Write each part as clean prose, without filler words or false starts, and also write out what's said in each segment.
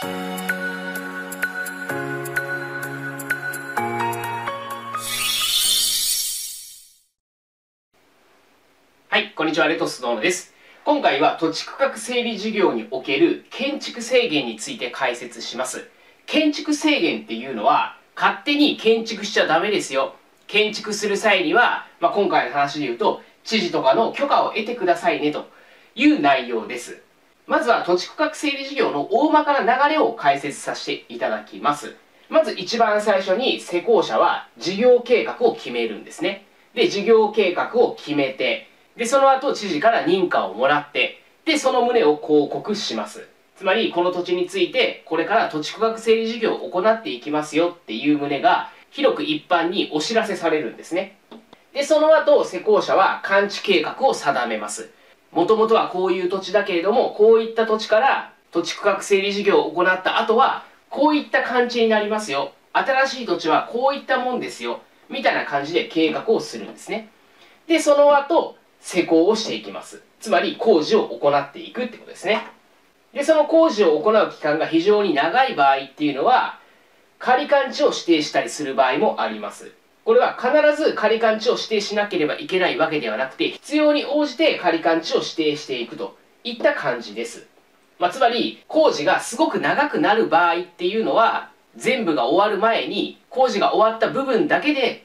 はい、こんにちは、レトスノーノです。今回は土地区画整理事業における建築制限について解説します。建築制限っていうのは、勝手に建築しちゃダメですよ。建築する際には、今回の話で言うと、知事とかの許可を得てくださいねという内容です。まずは土地区画整理事業の大まかな流れを解説させていただきます。まず一番最初に施工者は事業計画を決めるんですね。で、事業計画を決めて、で、その後知事から認可をもらって、で、その旨を報告します。つまり、この土地について、これから土地区画整理事業を行っていきますよっていう旨が、広く一般にお知らせされるんですね。で、その後、施工者は完治計画を定めます。もともとはこういう土地だけれども、こういった土地から土地区画整理事業を行った後は、こういった完治になりますよ。新しい土地はこういったもんですよ。みたいな感じで計画をするんですね。で、その後、施工をしていきます。つまり工事を行っていくってことですね。で、その工事を行う期間が非常に長い場合っていうのは、仮勘地を指定したりする場合もあります。これは必ず仮勘地を指定しなければいけないわけではなくて、必要に応じて仮勘地を指定していくといった感じです。つまり、工事がすごく長くなる場合っていうのは、全部が終わる前に、工事が終わった部分だけ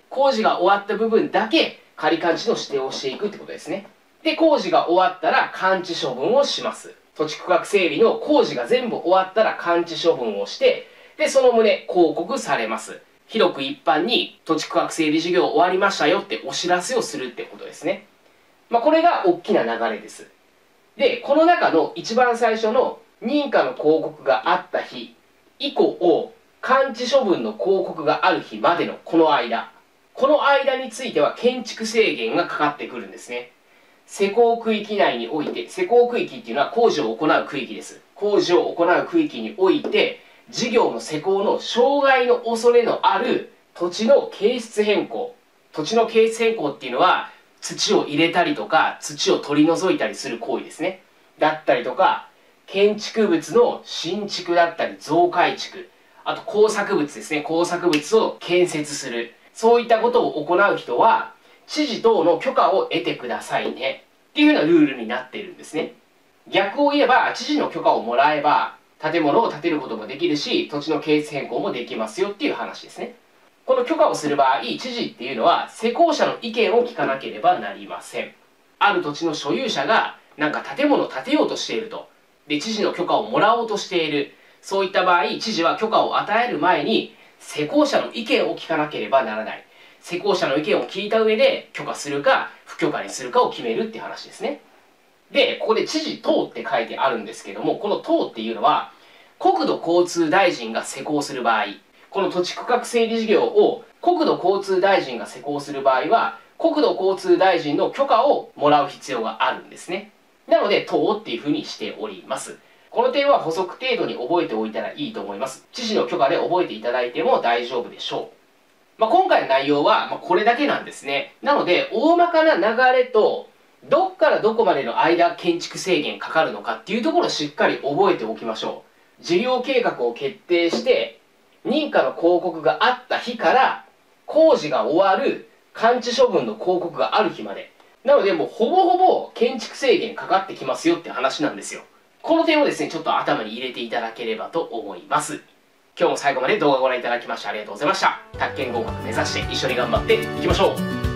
仮勘地の指定をしていくってことですね。で、工事が終わったら勘地処分をします。土地区画整理の工事が全部終わったら勘地処分をして、で、その旨報告されます。広く一般に土地区画整理事業終わりましたよってお知らせをするってことですね。これが大きな流れです。で、この中の一番最初の認可の広告があった日以降、勘地処分の広告がある日までのこの間については建築制限がかかってくるんですね。施工区域内において、施工区域っていうのは工事を行う区域です。工事を行う区域において、事業の施工の障害の恐れのある土地の形質変更。土地の形質変更っていうのは、土を入れたりとか、土を取り除いたりする行為ですね。だったりとか、建築物の新築だったり増改築、あと工作物ですね。工作物を建設する。そういったことを行う人は、知事等の許可を得てくださいね。っていうようなルールになっているんですね。逆を言えば、知事の許可をもらえば、建物を建てることもできるし、土地の形質変更もできますよっていう話ですね。この許可をする場合、知事っていうのは、施工者の意見を聞かなければなりません。ある土地の所有者が、なんか建物を建てようとしていると。で、知事の許可をもらおうとしている。そういった場合、知事は許可を与える前に、施工者の意見を聞かなければならない。施工者の意見を聞いた上で許可するか不許可にするかを決めるっていう話ですね。で、ここで知事等って書いてあるんですけども、この等っていうのは国土交通大臣が施工する場合、この土地区画整理事業を国土交通大臣が施工する場合は、国土交通大臣の許可をもらう必要があるんですね。なので、等っていうふうにしております。この点は補足程度に覚えておいたらいいと思います。知事の許可で覚えていただいても大丈夫でしょう。今回の内容はこれだけなんですね。なので、大まかな流れと、どっからどこまでの間建築制限かかるのかっていうところをしっかり覚えておきましょう。事業計画を決定して、認可の広告があった日から、工事が終わる勘地処分の広告がある日まで。なので、もうほぼほぼ建築制限かかってきますよって話なんですよ。この点をですね、ちょっと頭に入れていただければと思います。今日も最後まで動画をご覧いただきましてありがとうございました。宅建合格目指して一緒に頑張っていきましょう。